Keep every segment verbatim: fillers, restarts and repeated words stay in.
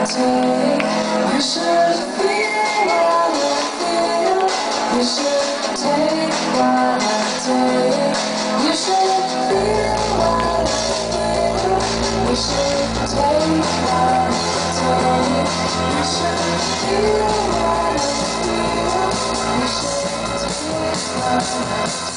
take. You should feel what I feel. You should take what I take. You should feel what I feel. You should take what I take. You should feel what I feel. You should take what I take.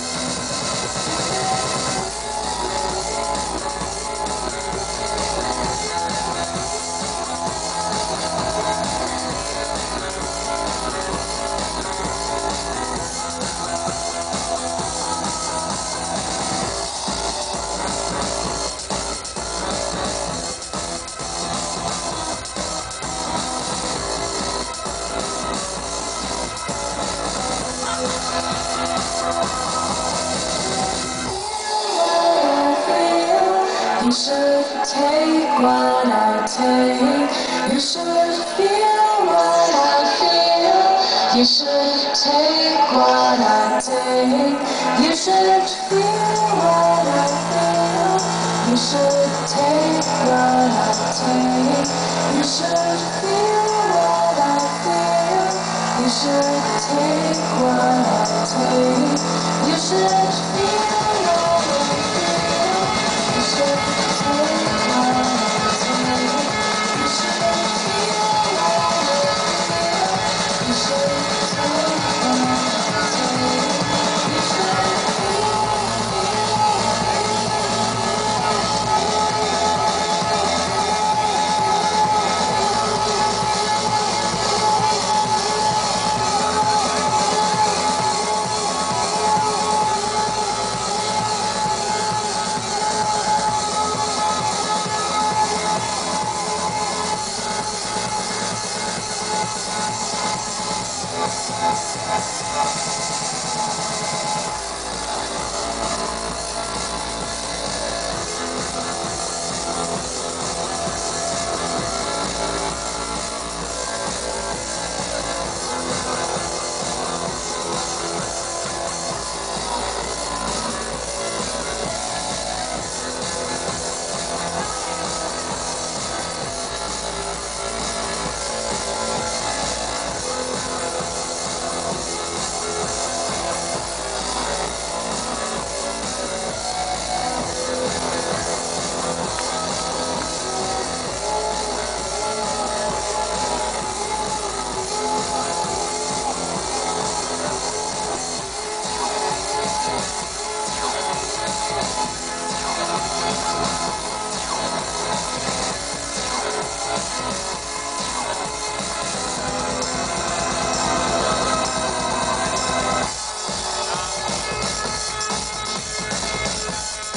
You should take what I take. You should feel what I feel. You should take what I take. You should feel what I feel. You should take what I take. You should feel what I feel. You should take what I take. You should feel what I feel.